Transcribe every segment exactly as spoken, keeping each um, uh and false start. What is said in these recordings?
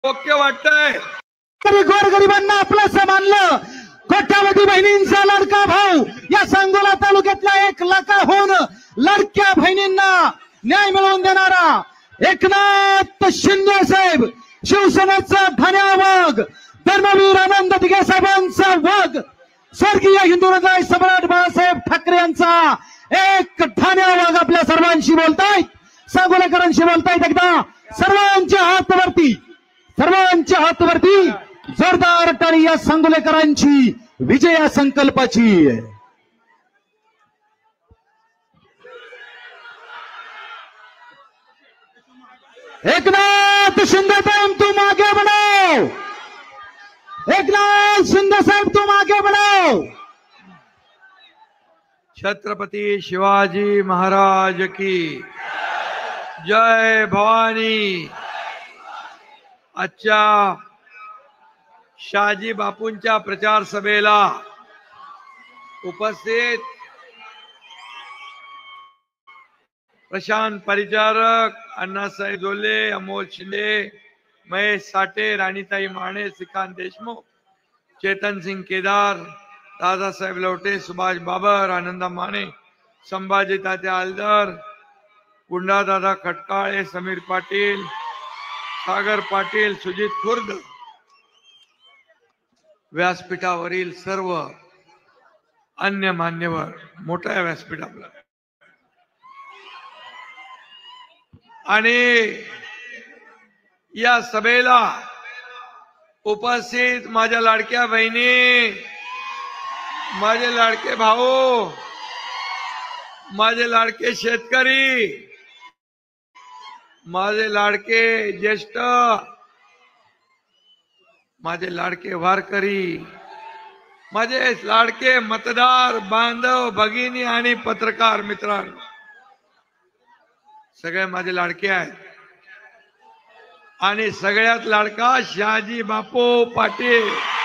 Okay वाटतंय. गोरगरिबांना आपलं मानलं. कोट्यावधी बहिणींचा लाडका भाऊ या सांगोला तालुक्यातल्या एक लाखाहून लाडक्या बहिणींना न्याय मिळवून देणारा एकनाथ शिंदे साहेब, शिवसेनेचा ठाण्या वाघ, धर्मवीर आनंद दिघे साहेबांचा वाघ, स्वर्गीय हिंदू हृदय सम्राट बाळासाहेब ठाकरे यांचा एक ठाण्या वाघ आपल्या सर्वांशी बोलतायत, सांगोलेकरांशी बोलतायत. एकदा सर्वांच्या हातावरती सर्वांच्या हातावरती जोरदार टाळी या सांगोलेकरांची विजया संकल्पाची. एकनाथ शिंदे साहेब तुम आगे बढ़ो, एकनाथ शिंदे साहेब तुम आगे बढ़ो. छत्रपती शिवाजी महाराज की जय. भवानी. आजच्या शहाजी बापूंच्या प्रचार सभेला उपस्थित प्रशांत परिचारक, अण्णासाहेब जोले, अमोल शिंदे, महेश साठे, राणीताई माने, श्रीकांत देशमुख, चेतन सिंग केदार, दादासाहेब लवटे, सुभाष बाबर, आनंदा माने, संभाजी तात्या आलदर, गुंडादादा खटकाळे, समीर पाटील, सागर पाटील, सुजित खुर्द, व्यासपीठावरील सर्व अन्य मान्यवर, मोठ्या व्यासपीठावर आणि या सभेला उपस्थित माझ्या लाडक्या बहिणी, माझे लाडके भाऊ, माझे लाडके शेतकरी, माझे लाडके ज्येष्ठ, माझे लाडके वारकरी, माझे लाडके मतदार बांधव भगिनी आणि पत्रकार मित्रांनो, सगळे माझे लाडके आहेत. आणि सगळ्यात लाडका शहाजी बापू पाटील.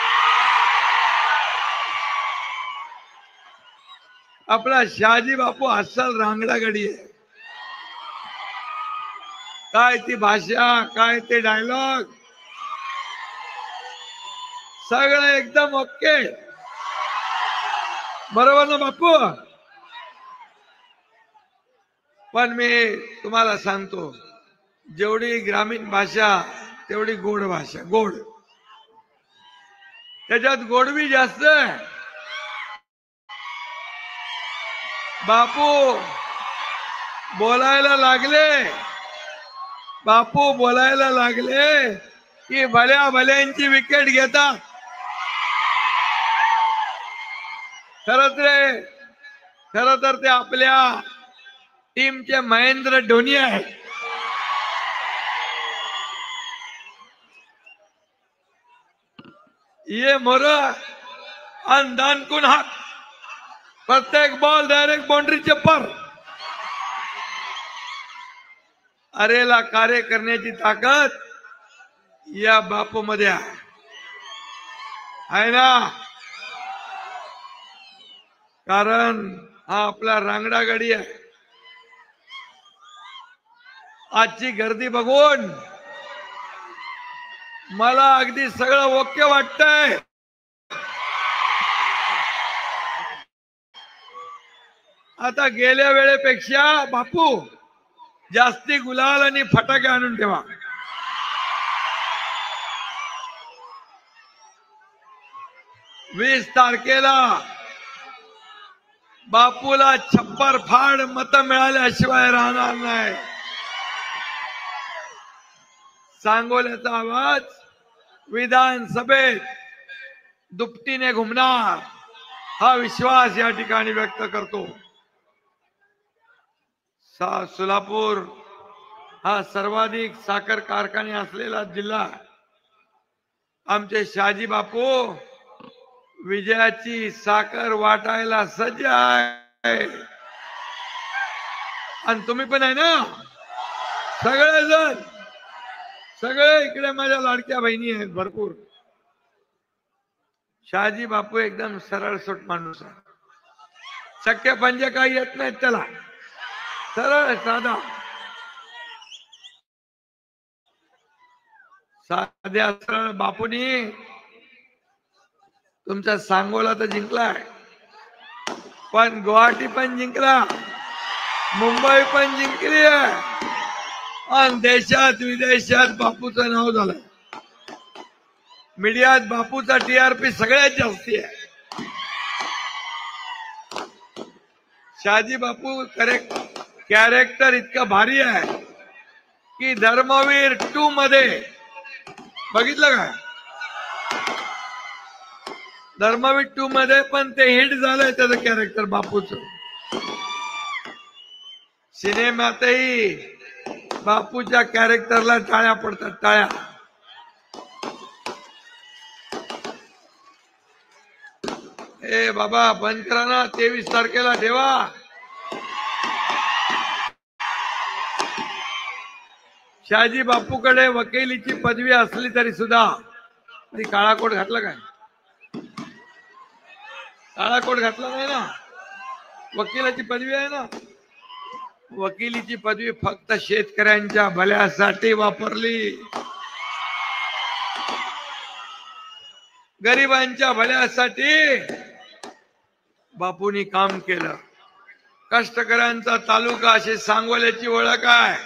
आपला शहाजी बापू अस्सल रांगडा गडी आहे. काय ती भाषा, काय ते डायलॉग, सगळं एकदम ओके. बरोबर ना बापू? पण मी तुम्हाला सांगतो, जेवढी ग्रामीण भाषा तेवढी गोड भाषा. गोड, त्याच्यात गोडवी जास्त आहे. बापू बोलायला लागले बापू बोलायला लागले की भल्या भल्यांची विकेट घेतात. खरंच रे, खरं तर ते आपल्या टीमचे महेंद्र धोनी आहे. ये मोरा अंदान कुन हाक, प्रत्येक बॉल डायरेक्ट बाउंड्रीचे पर. अरेला कार्य करण्याची ताकद या बापू मध्ये आहे ना. कारण हा आपला रांगडा गडी आहे. आजची गर्दी बघून मला अगदी सगळं ओके वाटतंय. आता गेल्या वेळेपेक्षा बापू जास्ती गुलाल आणि फटाके आणून ठेवा. वीस तारखेला बापूला छप्पर फाड मत मिळाल्याशिवाय राहणार नाही. सांगोल्याचा आवाज विधानसभेत दुपटीने घुमणार हा विश्वास या ठिकाणी व्यक्त करतो. सोलापूर हा सर्वाधिक साखर कारखाने असलेला जिल्हा. आमचे शहाजी बापू विजयाची साखर वाटायला सज्ज आहे. आणि तुम्ही पण आहे ना सगळेजण. सगळे इकडे माझ्या लाडक्या बहिणी आहेत भरपूर. शहाजी बापू एकदम सरळ सोट माणूस आहे. चक्के पंजे काही येत नाहीत त्याला. सरळ साधा. साध्या सरळ बापूनी तुमच्या सांगोला तर जिंकलाय, पण गुवाहाटी पण जिंकला, मुंबई पण जिंकली आहे, आणि देशात विदेशात बापूचं नाव झालं. मीडियात बापूचा टीआरपी सगळ्यात जास्ती आहे. शहाजी बापू करेक्ट कॅरेक्टर इतकं भारी आहे की धर्मवीर टू मध्ये बघितलं काय? धर्मवीर टू मध्ये पण ते हिट झालंय त्याचं कॅरेक्टर बापूचं. सिनेमातही बापूच्या कॅरेक्टरला टाळ्या पडतात, टाळ्या. ए बाबा बंद करा ना, तेवीस तारखेला ठेवा. शहाजी बापूकडे वकिलीची पदवी असली तरी सुद्धा काळा कोट घातला काय? काळा कोट घातला नाही ना. वकिलाची पदवी आहे ना. वकिलीची पदवी फक्त शेतकऱ्यांच्या भल्यासाठी वापरली, गरिबांच्या भल्यासाठी बापूंनी काम केलं. कष्टकऱ्यांचा तालुका अशी सांगोल्याची ओळख आहे.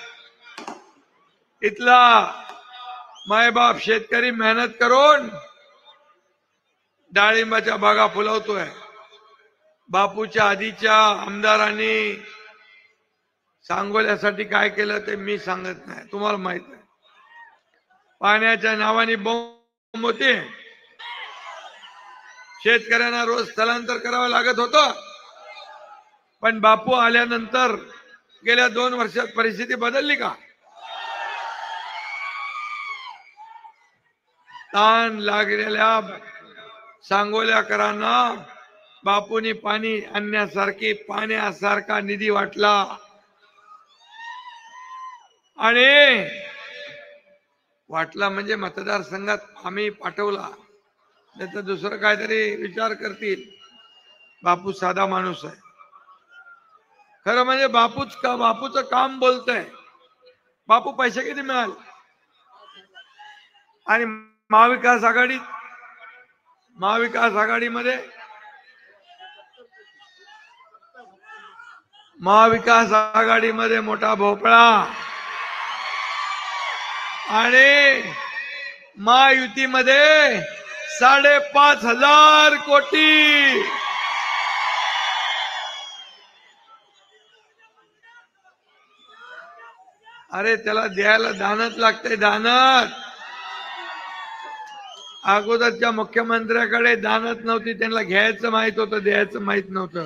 इथला मायबाप शेतकरी मेहनत करून डाळिंबाच्या बागा फुलवतोय. बापूच्या आधीच्या आमदारांनी सांगोल्यासाठी काय केलं ते मी सांगत नाही, तुम्हाला माहित आहे. पाण्याच्या नावाने बोंब होते. शेतकऱ्यांना रोज स्थलांतर करावं लागत होतं, पण बापू आल्यानंतर गेल्या दोन वर्षात परिस्थिती बदलली का? ताण लागलेल्या सांगोल्याकरांना बापूंनी पाणी आणण्यासारखी पाण्यासारखा निधी वाटला आणि वाटला म्हणजे मतदारसंघात आम्ही पाठवला, नाही तर दुसरं काहीतरी विचार करतील. बापू साधा माणूस आहे. खरं म्हणजे बापूच का बापूचं काम बोलतंय. बापू पैसे किती मिळाले? आणि महाविकास आघाडीत महाविकास आघाडीमध्ये महाविकास आघाडीमध्ये मोठा भोपळा आणि महायुतीमध्ये साडेपाच हजार कोटी. अरे त्याला द्यायला दानच लागते, दानत. अगोदरच्या मुख्यमंत्र्याकडे दानत नव्हती, त्यांना घ्यायचं माहित होतं, द्यायचं माहित नव्हतं.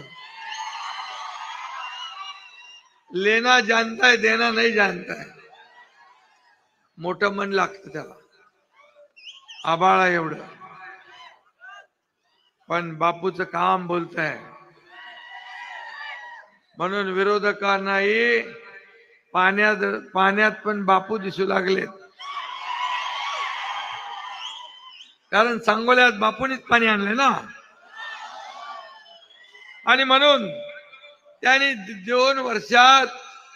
लेना जानता है, देना नहीं जानता है. मोठं मन लागतं त्याला, आबाळा एवढं. पण बापूचं काम बोलतंय म्हणून विरोधकांनाही पाण्यात पाण्यात पण बापू दिसू लागलेत. कारण सांगोल्यात बापूनीच पाणी आणले ना. आणि म्हणून त्यांनी दोन वर्षात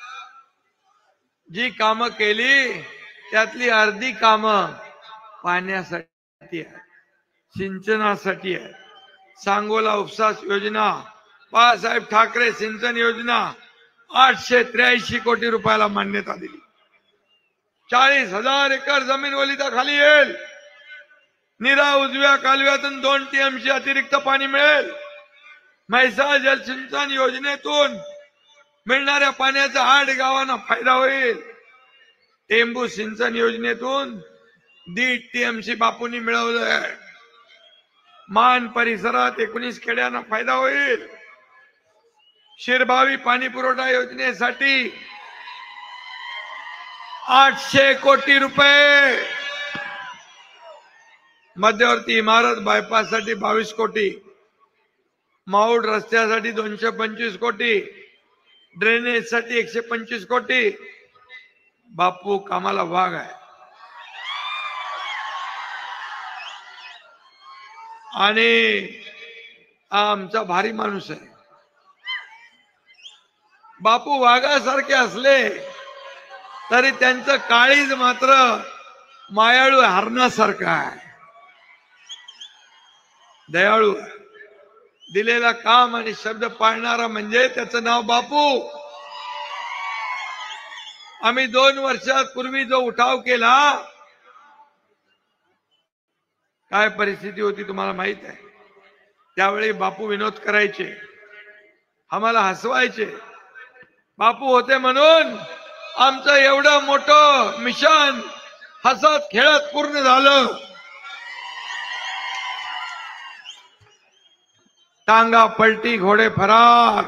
जी कामं केली त्यातली अर्धी कामं पाण्यासाठी आहे, सिंचनासाठी आहे. सांगोला उपसा योजना, बाळासाहेब ठाकरे सिंचन योजना आठशे त्र्याऐंशी कोटी रुपयाला मान्यता दिली. चाळीस हजार एकर जमीन ओलिताखाली येईल. निरा उजव्या कालव्यातून दोन टीएमसी अतिरिक्त पाणी मिळेल. म्हैसाळ जलसिंचन योजनेतून मिळणाऱ्या पाण्याचा आठ गावांना फायदा होईल. टेंबू सिंचन योजनेतून दीड टीएमसी बापूंनी मिळवलंय. मान परिसरात एकोणीस खेड्यांना फायदा होईल. शिरभावी पाणी पुरवठा योजनेसाठी आठशे कोटी रुपये. मध्यवर्ती इमारत बायपास साठी बावीस कोटी. माऊड रस्त्यासाठी दोनशे पंचवीस कोटी. ड्रेनेज साठी एकशे पंचवीस कोटी. बापू कामाला वाघ आहे. आणि हा आमचा भारी माणूस आहे. बापू वाघासारखे असले तरी त्यांचं काळीज मात्र मायाळू हरणासारखा आहे, दयाळू आहे. दिलेला काम आणि शब्द पाळणारा म्हणजे त्याचं नाव बापू. आम्ही दोन वर्षापूर्वी जो उठाव केला, काय परिस्थिती होती तुम्हाला माहित आहे. त्यावेळी बापू विनोद करायचे, आम्हाला हसवायचे. बापू होते म्हणून आमचं एवढं मोठं मिशन हसत खेळत पूर्ण झालं. टांगा पलटी घोडे फरार.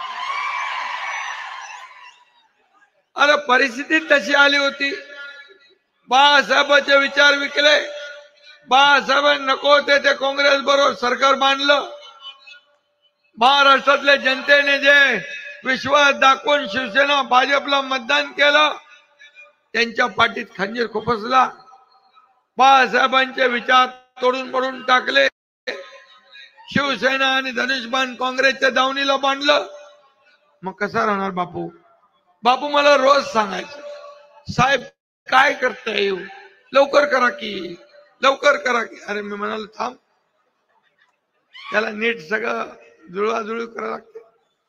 अरे परिस्थिती तशी आली होती. बाळासाहेबांचे विचार विकले. बाळासाहेबांना नको होते ते काँग्रेस बरोबर सरकार बांधलं. महाराष्ट्रातल्या जनतेने जे विश्वास दाखवून शिवसेना भाजपला मतदान केलं, त्यांच्या पाठीत खंजीर खुपसला. बाळासाहेबांचे विचार तोडून पडून टाकले. शिवसेना आणि धनुष्यबाण काँग्रेसच्या दावणीला बांधलं. मग कसा राहणार बापू. बापू मला रोज सांगायचं, साहेब काय करताय, येऊ लवकर करा की, लवकर करा की. अरे मी म्हणाल थांब, त्याला नीट सगळं जुळवाजुळव करावं लागते.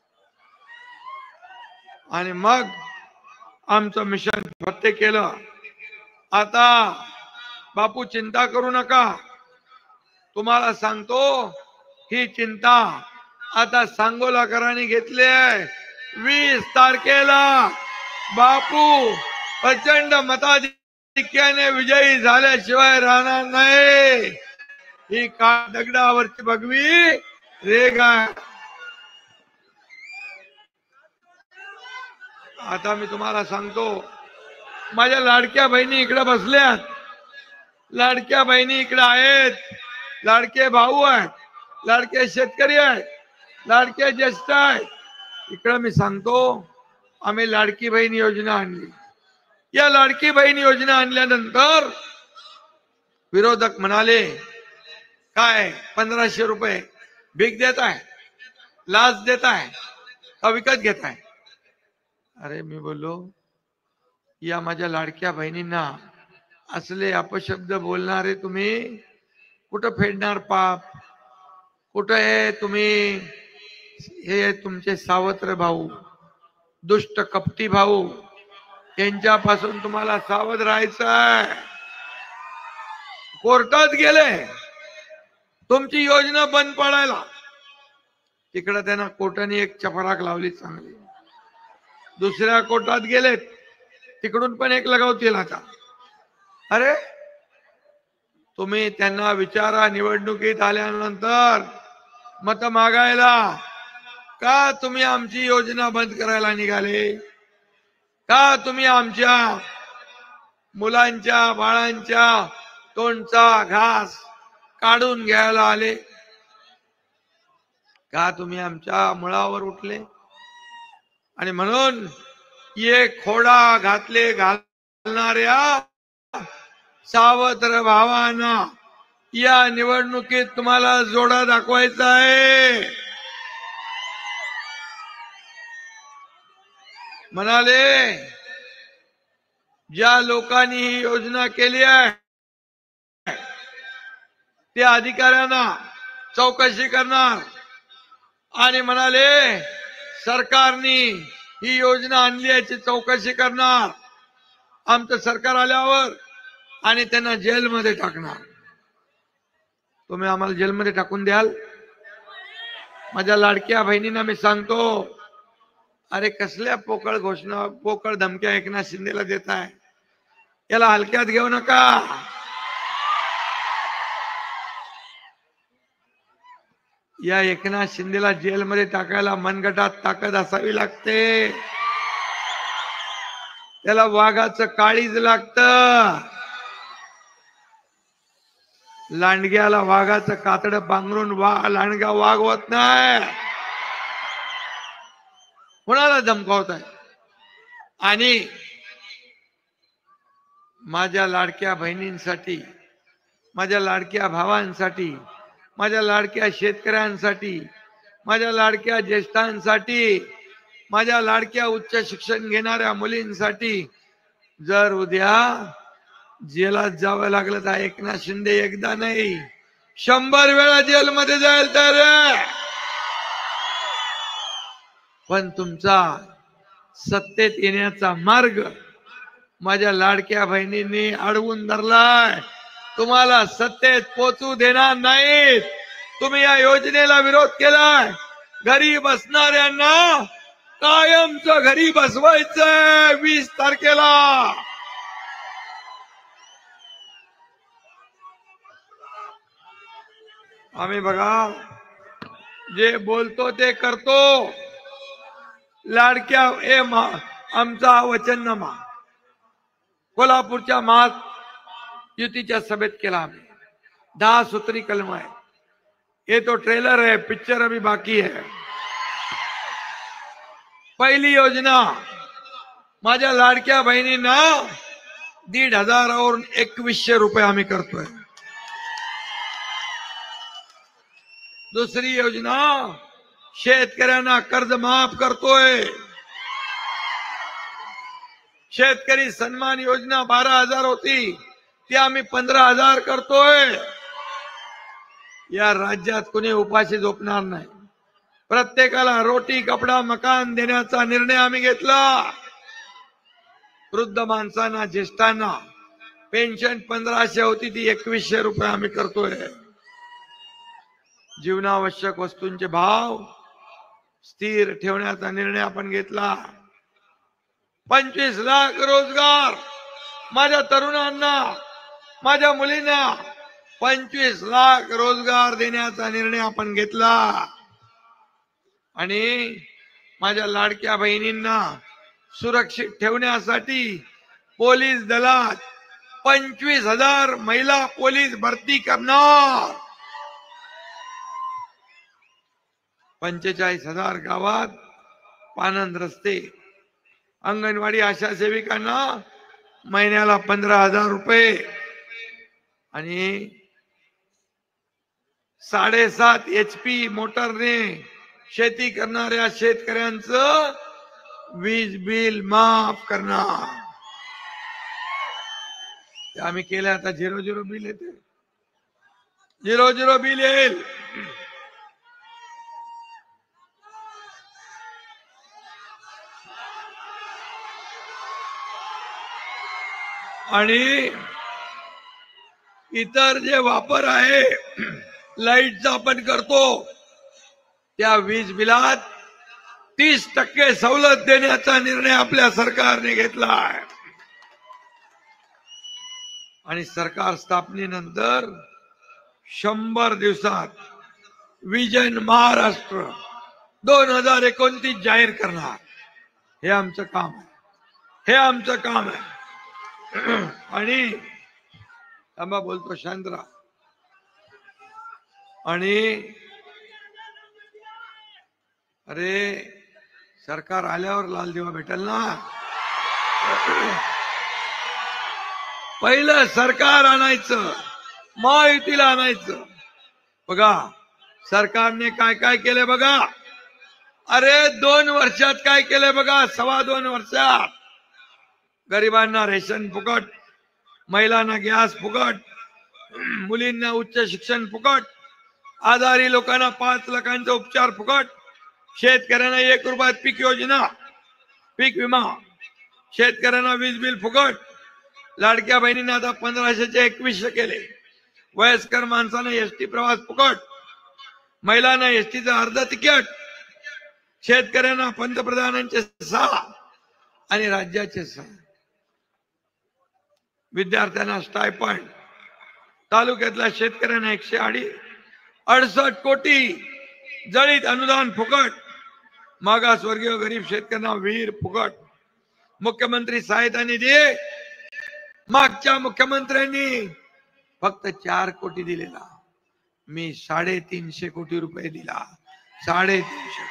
आणि मग आमचं मिशन फत्ते केलं. आता बापू चिंता करू नका, तुम्हाला सांगतो ही चिंता आता सांगोलाकरांनी घेतली आहे. वीस तारखेला बापू प्रचंड मताधिक्याने विजयी झाल्याशिवाय राहणार नाही. ही का दगडावरची भगवी रेग आहे. आता मी तुम्हाला सांगतो, माझ्या लाडक्या बहिणी इकडे बसल्यात, लाडक्या बहिणी इकडे आहेत, लाडके भाऊ आहेत, लाडके शेतकरी आहेत, लाडके ज्येष्ठ आहेत. इकडे मी सांगतो, आम्ही लाडकी बहीण योजना आणली. या लाडकी बहीण योजना आणल्यानंतर विरोधक म्हणाले, काय पंधराशे रुपये भीक देत आहे, लाच देत आहे का विकत घेत आहे. अरे मी बोललो, या माझ्या लाडक्या बहिणींना असले अपशब्द बोलणारे तुम्ही कुठं फेडणार पाप. कुठं आहे तुम्ही, हे तुमचे सावत्र भाऊ, दुष्ट कपटी भाऊ, त्यांच्यापासून तुम्हाला सावध राहायचं आहे. कोर्टात गेले तुमची योजना बंद पडायला, तिकडे त्यांना कोर्टाने एक चपराक लावली चांगली. दुसऱ्या कोर्टात गेलेत, तिकडून पण एक लगावतील. आता अरे तुम्ही त्यांना विचारा, निवडणुकीत आल्यानंतर मत मागायला, का तुम्ही आमची योजना बंद करायला निघाले, का तुम्ही आमच्या मुलांच्या बाळांच्या तोंडचा घास काढून घ्यायला आले, का तुम्ही आमच्या मुळावर उठले. आणि म्हणून ये खोडा घातले घालणाऱ्या सावत्र भावांना या निवडणुकीत तुम्हाला जोडा दाखवायचा आहे. म्हणाले, ज्या लोकांनी ही योजना केली आहे त्या अधिकाऱ्यांना चौकशी करणार. आणि म्हणाले, सरकारने ही योजना आणली याची चौकशी करणार. आमचं सरकार आल्यावर आणि त्यांना जेलमध्ये टाकणार. तुम्ही आम्हाला जेलमध्ये टाकून द्याल. माझ्या लाडक्या बहिणींना मी सांगतो, अरे कसल्या पोकळ घोषणा, पोकळ धमक्या एकनाथ शिंदेला देत आहे, याला हलक्यात घेऊ नका. या एकनाथ शिंदेला जेलमध्ये टाकायला मनगटात ताकद असावी लागते. त्याला वाघाचं काळीज लागतं. लांडग्याला वाघाचं कातड पांघरून वा लांडगा वागवत नाही. कोणाला धमकावत आहे. आणि माझ्या लाडक्या बहिणींसाठी, माझ्या लाडक्या भावांसाठी, माझ्या लाडक्या शेतकऱ्यांसाठी, माझ्या लाडक्या ज्येष्ठांसाठी, माझ्या लाडक्या उच्च शिक्षण घेणाऱ्या मुलींसाठी जर उद्या जेलात जावं लागलं तर एकनाथ शिंदे एकदा नाही शंभर वेळा जेलमध्ये जाईल तर, पण तुमचा सत्तेत येण्याचा मार्ग माझ्या लाडक्या बहिणींनी अडवून धरलाय. तुम्हाला सत्तेत पोचू देणार नाहीत. तुम्ही या योजनेला विरोध केलाय. घरी बसणाऱ्यांना कायमचं घरी बसवायचंय वीस तारखेला. आम्ही बघा जे बोलतो ते करतो. लाडक्या ए आमचा वचननामा कोल्हापूरच्या महायुतीच्या सभेत केला आम्ही. दहा सूत्री कलम आहे. ये तो ट्रेलर है, पिक्चर अभी बाकी है. पहिली योजना माझ्या लाडक्या बहिणींना दीड हजारावरून एकवीसशे रुपये आम्ही करतोय. दुसरी योजना शेतकऱ्यांना कर्ज माफ करतोय. शेतकरी सन्मान योजना बारा हजार होती ती आम्ही पंधरा हजार करतोय. या राज्यात कुणी उपाशी झोपणार नाही. प्रत्येकाला रोटी कपडा मकान देण्याचा निर्णय आम्ही घेतला. वृद्ध माणसांना ज्येष्ठांना पेन्शन पंधराशे होती ती एकवीसशे रुपये आम्ही करतोय. जीवनावश्यक वस्तूंचे भाव स्थिर ठेवण्याचा निर्णय आपण घेतला. पंचवीस लाख रोजगार माझ्या तरुणांना माझ्या मुलींना पंचवीस लाख रोजगार देण्याचा निर्णय आपण घेतला. आणि माझ्या लाडक्या बहिणींना सुरक्षित ठेवण्यासाठी पोलीस दलात पंचवीस हजार महिला पोलीस भरती करणार. पंचेचाळीस हजार गावात पानंद रस्ते. अंगणवाडी आशा सेविकांना महिन्याला पंधरा हजार रुपये आणि साडेसात एच पी मोटरने शेती करणाऱ्या शेतकऱ्यांचं वीज बिल माफ करणार. ते आम्ही केलं. आता झिरो झिरो बिल येते. झिरो झिरो बिल येईल. आणि इतर जे वापर आहे लाईटचा आपण करतो त्या वीज बिलात तीस टक्के सवलत देण्याचा निर्णय आपल्या सरकारने घेतला आहे. आणि सरकार स्थापनेनंतर शंभर दिवसात विजन महाराष्ट्र दोन हजार एकोणतीस जाहीर करणार. हे आमचं काम आहे. हे आमचं काम आहे. आणि थांबा बोलतो शांतरा. आणि अरे सरकार आल्यावर लाल दिवा भेटेल ना. पहिलं सरकार आणायचं महायुतीला आणायचं. बघा सरकारने काय काय केलं बघा. अरे दोन वर्षात काय केलं बघा. सव्वा दोन वर्षात गरिबांना रेशन फुकट, महिलांना गॅस फुकट, मुलींना उच्च शिक्षण फुकट, आजारी लोकांना पाच लाखांचा उपचार फुकट, शेतकऱ्यांना एक रुपयात पीक योजना पीक विमा, शेतकऱ्यांना वीज बिल फुकट, लाडक्या बहिणींना आता पंधराशेचे एकवीसशे केले, वयस्कर माणसांना एसटी प्रवास फुकट, महिलांना एसटीचं अर्ध तिकीट, शेतकऱ्यांना पंतप्रधानांचे सहा आणि राज्याचे सहा, विद्यार्थ्यांना स्टायपंड, तालुक्यातल्या शेतकऱ्यांना एकशे अडी अडसष्ट कोटी जळीत अनुदान फुकट, मागासवर्गीय गरीब शेतकऱ्यांना विहीर फुकट, मुख्यमंत्री सहायता निधी मागच्या मुख्यमंत्र्यांनी फक्त चार कोटी दिलेला, मी साडेतीनशे कोटी रुपये दिला. साडेतीनशे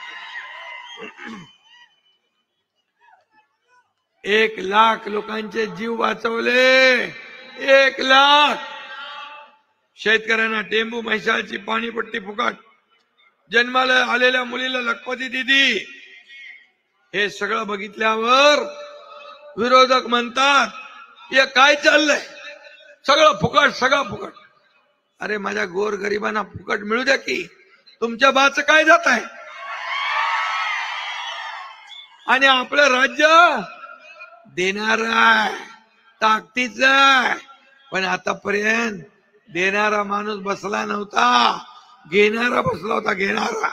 एक लाख लोकांचे जीव वाचवले. एक लाख शेतकऱ्यांना टेंबू म्हैसाळची पाणीपट्टी फुकट, जन्माला आलेल्या मुलीला लखपती दिदी. हे सगळं बघितल्यावर विरोधक म्हणतात हे काय चाललंय. सगळं फुकट सगळं फुकट. अरे माझ्या गोर गरिबांना फुकट मिळू द्या की, तुमच्या बाचं काय जात आहे? आणि आपलं राज्य देणार आहे, ताकदीच आहे, पण आतापर्यंत देणारा माणूस बसला नव्हता, घेणारा बसला होता, घेणारा.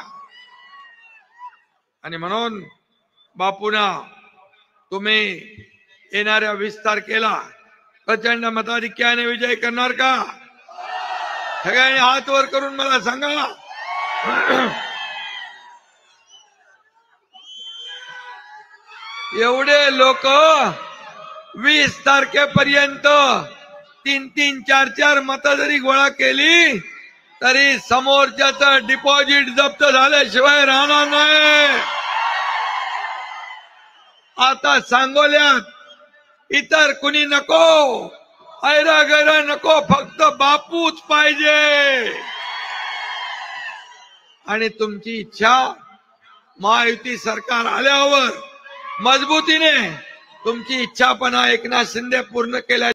आणि म्हणून बापूना तुम्ही येणाऱ्या वीस तारखेला प्रचंड मताधिक्याने विजय करणार का? सगळ्यांनी हात वर करून मला सांगा. एवढे लोक वीस तारखेपर्यंत तीन तीन चार चार मत जरी गोळा केली तरी समोरच्याचं डिपॉझिट जप्त झाल्याशिवाय राहणार नाही. आता सांगोल्यात इतर कुणी नको, ऐरा गैरा नको, फक्त बापूच पाहिजे. आणि तुमची इच्छा महायुती सरकार आल्यावर मजबूतीने तुमची इच्छा पण एकनाथ शिंदे पूर्ण केल्या